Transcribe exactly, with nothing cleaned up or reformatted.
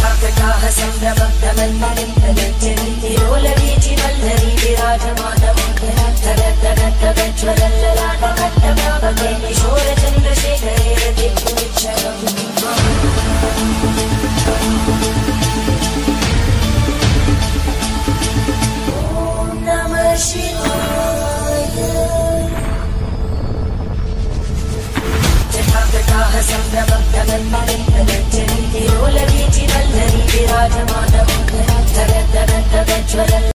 जटाकटाह सम्भ्रमब्धमन्मलिन्दगज्जरि तिरोलवीचि वल्लरी विराजमानमङ्गलद्धगद्धगज्ज्वलल्ललाटकट्टभावके किशोरचन्द्रशेखरे रतिपुच्छगम् ॐ नमः शिवाय। जटाकटाह सम्भ्रमब्धमन्मलिन्दगज्जरि तिरोलवीचि वल्लरी विराजमानमङ्गलद्धगद्धगज्ज्वलल्ललाटकट्टभावके